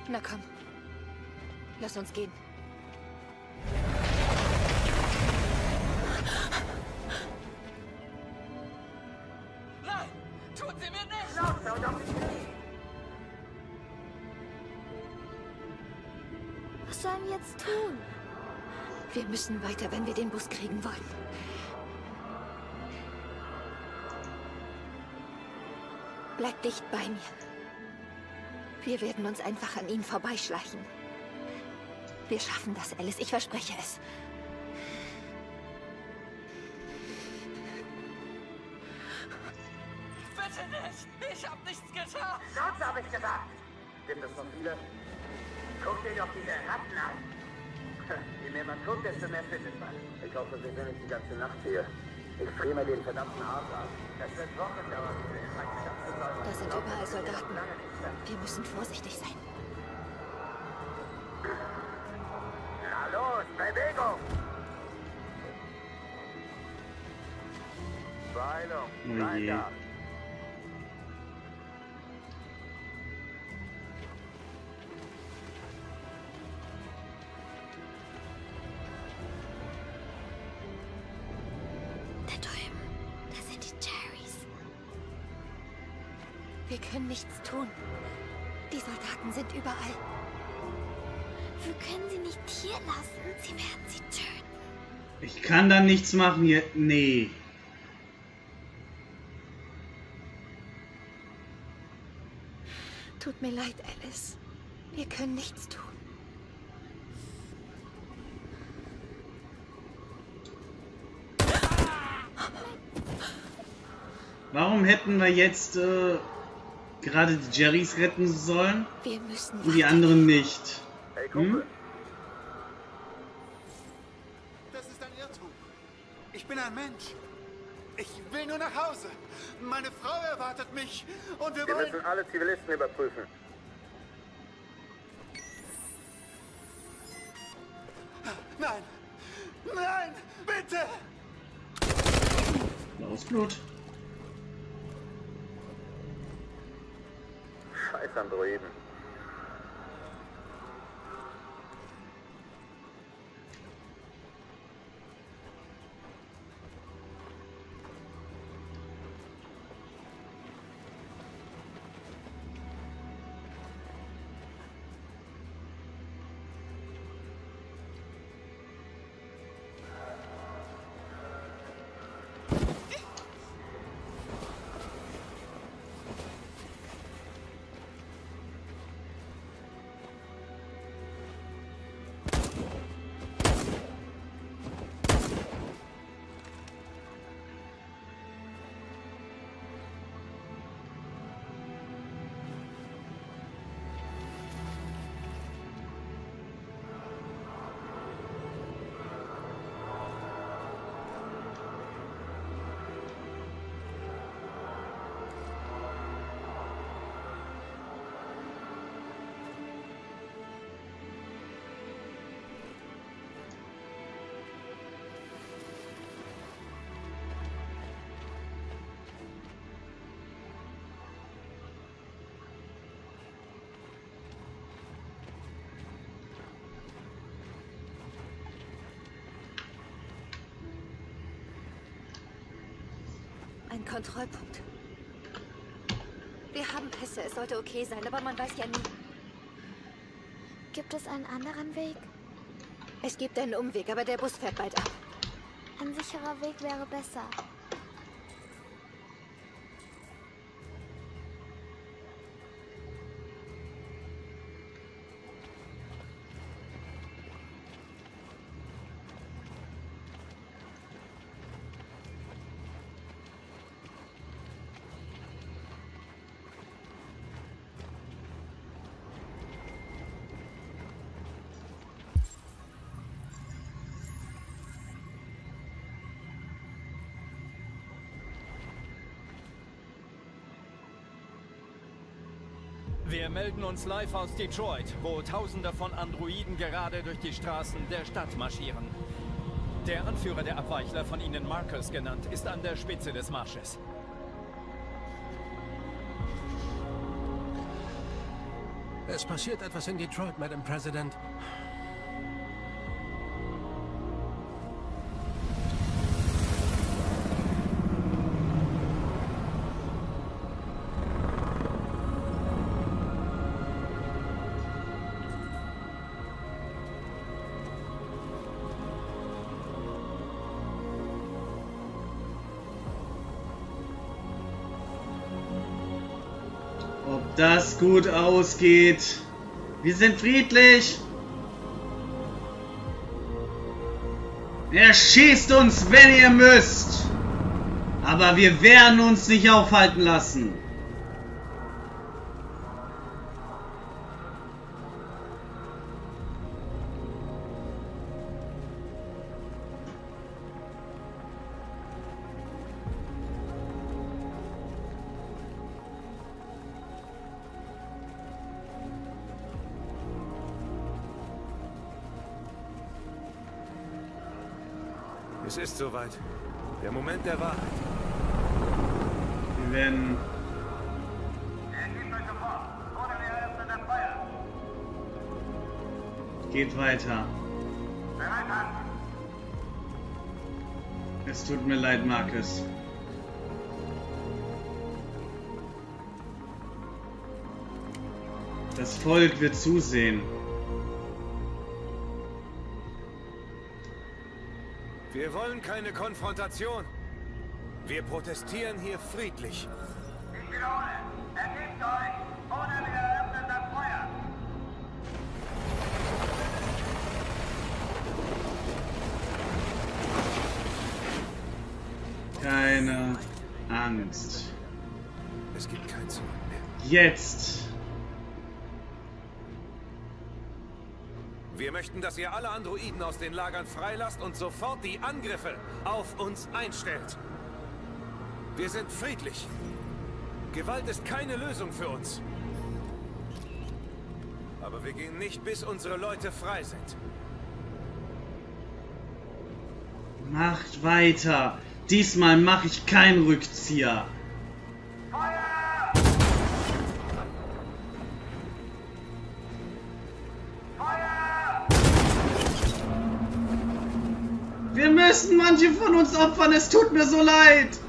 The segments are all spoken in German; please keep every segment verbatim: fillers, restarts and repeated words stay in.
Na komm. Lass uns gehen. Nein! Tun Sie mir nicht! Lauf, schau doch nicht! Was sollen wir jetzt tun? Wir müssen weiter, wenn wir den Bus kriegen wollen. Bleib dicht bei mir. Wir werden uns einfach an ihnen vorbeischleichen. Wir schaffen das, Alice. Ich verspreche es. Bitte nicht! Ich hab nichts getan! Schnauze, hab ich gesagt! Sind das noch viele? Guck dir doch diese Ratten an! Je mehr man guckt, desto mehr findet man. Ich hoffe, wir sind nicht die ganze Nacht hier. Ich friere mir den verdammten Arsch ab. Das wird Wochen dauern, diese Infektion zu säubern. Da sind überall Soldaten. Wir müssen vorsichtig sein. Na los, Bewegung! Beeilung, Oh rein je. da! Da drüben, da sind die Cherries. Wir können nichts tun. Die Soldaten sind überall. Wir können sie nicht hier lassen. Sie werden sie töten. Ich kann da nichts machen hier. Nee. Tut mir leid, Alice. Wir können nichts tun. Warum hätten wir jetzt äh, gerade die Jerrys retten sollen Wir müssen und die weiter. anderen nicht? Hey, Kumpel! Hm? Das ist ein Irrtum. Ich bin ein Mensch. Ich will nur nach Hause. Meine Frau erwartet mich. Und wir Wir wollen... müssen alle Zivilisten überprüfen. Nein! Nein! Bitte! Blaues Blut. Scheiß Androiden. Ein Kontrollpunkt. Wir haben Pässe, es sollte okay sein, aber man weiß ja nie. Gibt es einen anderen Weg? Es gibt einen Umweg, aber der Bus fährt bald ab. Ein sicherer Weg wäre besser. Wir melden uns live aus Detroit, wo Tausende von Androiden gerade durch die Straßen der Stadt marschieren. Der Anführer der Abweichler, von ihnen Marcus genannt, ist an der Spitze des Marsches. Es passiert etwas in Detroit, Madam President. Ob das gut ausgeht. Wir sind friedlich. Erschießt uns, wenn ihr müsst. Aber wir werden uns nicht aufhalten lassen. Es ist soweit. Der Moment der Wahrheit. Wir werden... Ergebt euch sofort, oder wir eröffnen das Feuer. Geht weiter. Bereit an. Es tut mir leid, Marcus. Das Volk wird zusehen. Wir wollen keine Konfrontation. Wir protestieren hier friedlich. Ich wiederhole, ergebt euch, oder wir eröffnen das Feuer. Keine Angst. Es gibt kein Zurück mehr. Jetzt. Wir möchten, dass ihr alle Androiden aus den Lagern freilasst und sofort die Angriffe auf uns einstellt. Wir sind friedlich. Gewalt ist keine Lösung für uns. Aber wir gehen nicht, bis unsere Leute frei sind. Macht weiter. Diesmal mache ich keinen Rückzieher. Feuer! Feuer! Wir müssen manche von uns opfern. Es tut mir so leid.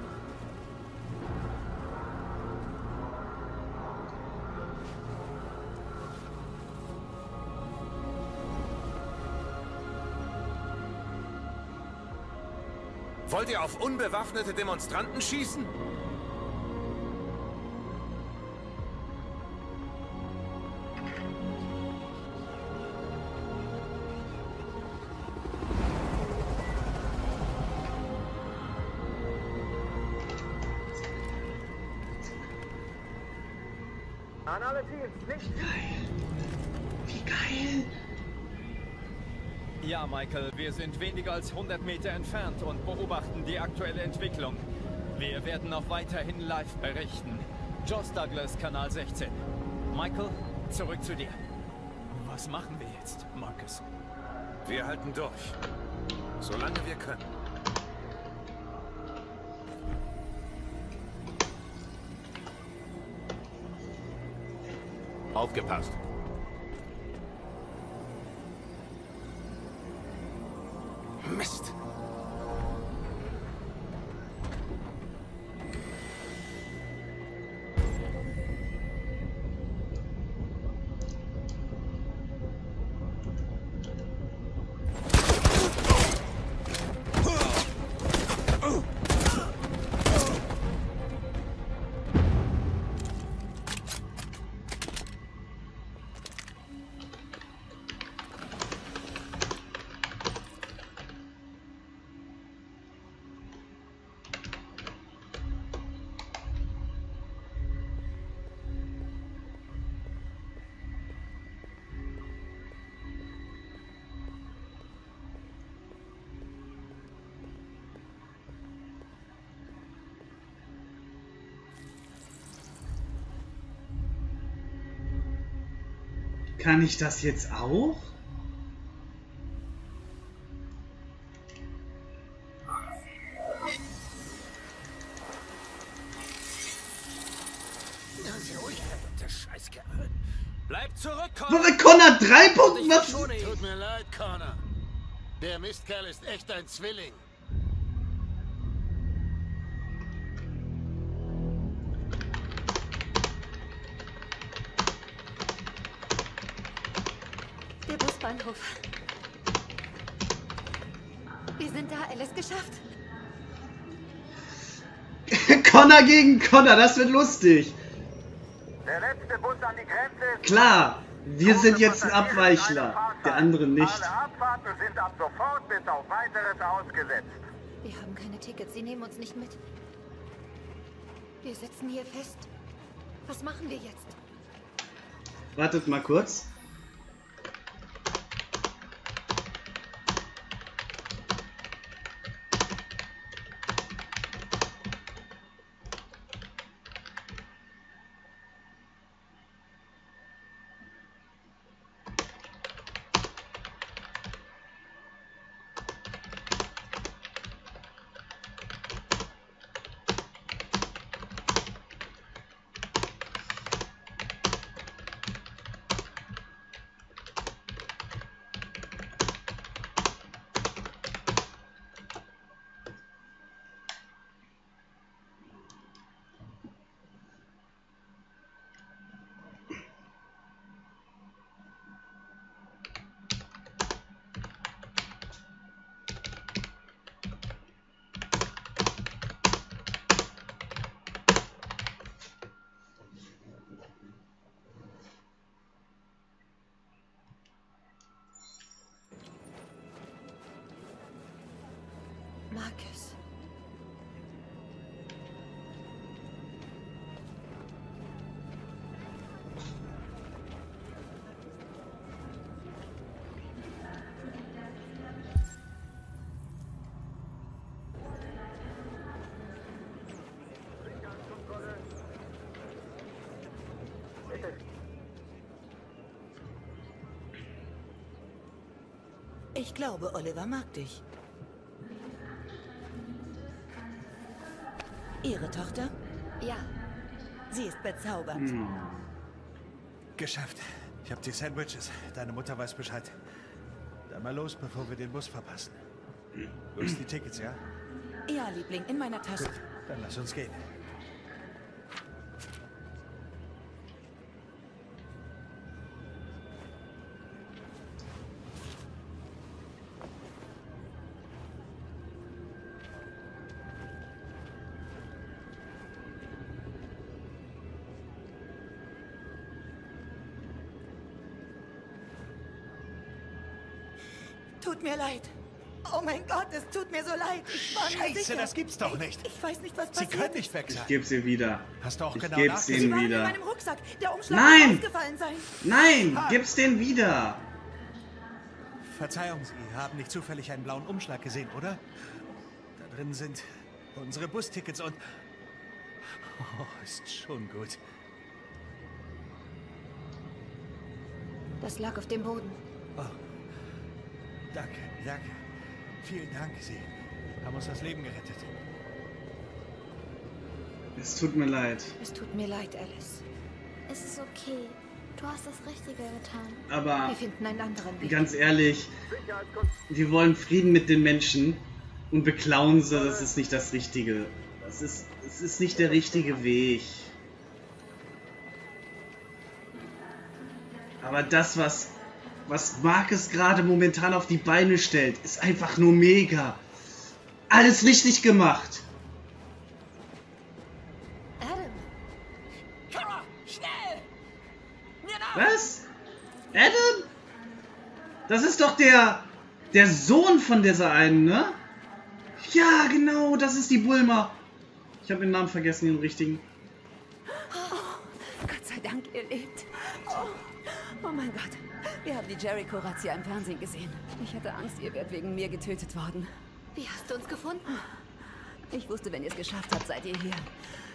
Wollt ihr auf unbewaffnete Demonstranten schießen? An alle Teams, nicht Geil. Wie geil. Ja, Michael, wir sind weniger als hundert Meter entfernt und beobachten die aktuelle Entwicklung. Wir werden auch weiterhin live berichten. Joss Douglas, Kanal sechzehn. Michael, zurück zu dir. Was machen wir jetzt, Marcus? Wir halten durch. Solange wir können. Aufgepasst. Mist! Kann ich das jetzt auch? Na, sie ruhig, verdammte Scheißkerl. Bleib zurück, Was, Connor! Connor, drei Punkte? Was? Tut mir leid, Connor. Der Mistkerl ist echt ein Zwilling. Der Busbahnhof. Wir sind da, Alice, geschafft. Connor gegen Connor, das wird lustig. Der letzte Bus an die Grenze ist... Klar, wir sind jetzt ein Abweichler, der andere nicht. Alle Abfahrten sind ab sofort bis auf Weiteres ausgesetzt. Wir haben keine Tickets, sie nehmen uns nicht mit. Wir sitzen hier fest. Was machen wir jetzt? Wartet mal kurz. Marcus. Ich glaube, Oliver mag dich. Ihre Tochter? Ja. Sie ist bezaubernd. Hm. Geschafft. Ich habe die Sandwiches. Deine Mutter weiß Bescheid. Dann mal los, bevor wir den Bus verpassen. Du hast die Tickets, ja? Ja, Liebling, in meiner Tasche. Gut, dann lass uns gehen. Tut mir leid. Oh mein Gott, es tut mir so leid. Ich war mir Scheiße, sicher. das gibt's doch nicht. Ich, ich weiß nicht, was Sie passiert können nicht weg Ich sein. geb's ihr wieder. Hast du auch Ich genau geb's Sie ihnen waren in wieder. meinem Rucksack. Der Umschlag Nein! muss ausgefallen sein. Nein, gib's den wieder. Verzeihung, Sie haben nicht zufällig einen blauen Umschlag gesehen, oder? Da drin sind unsere Bustickets und... Oh, ist schon gut. Das lag auf dem Boden. Oh. Danke, danke. Vielen Dank, Sie haben uns das Leben gerettet. Es tut mir leid. Es tut mir leid, Alice. Es ist okay. Du hast das Richtige getan. Aber Wir finden einen anderen Weg. ganz ehrlich, wir wollen Frieden mit den Menschen und beklauen sie, das ist nicht das Richtige. Das ist, es ist nicht der richtige Weg. Aber das, was, was Marcus gerade momentan auf die Beine stellt, ist einfach nur mega. Alles richtig gemacht. Adam, Kara, schnell! Mir nach! Was? Adam? Das ist doch der, der Sohn von dieser einen, ne? Ja, genau, das ist die Bulma. Ich habe den Namen vergessen, den richtigen. Oh, Gott sei Dank, ihr lebt. Oh, oh mein Gott. Wir haben die Jericho-Razzia im Fernsehen gesehen. Ich hatte Angst, ihr wärt wegen mir getötet worden. wie hast du uns gefunden? Ich wusste, wenn ihr es geschafft habt, seid ihr hier.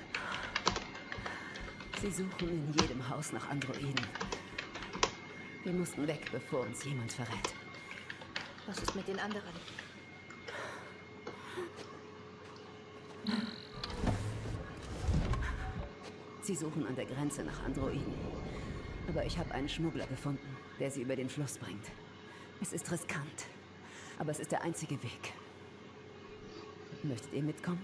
Sie suchen in jedem Haus nach Androiden. Wir mussten weg, bevor uns jemand verrät. Was ist mit den anderen? Sie suchen an der Grenze nach Androiden. Aber ich habe einen Schmuggler gefunden, der sie über den Fluss bringt. Es ist riskant, aber es ist der einzige Weg. Möchtet ihr mitkommen?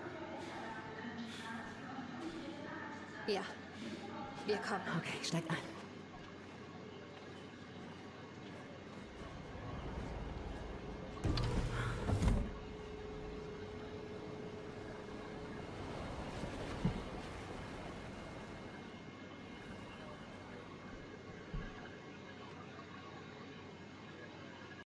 Ja, wir kommen. Okay, steigt ein.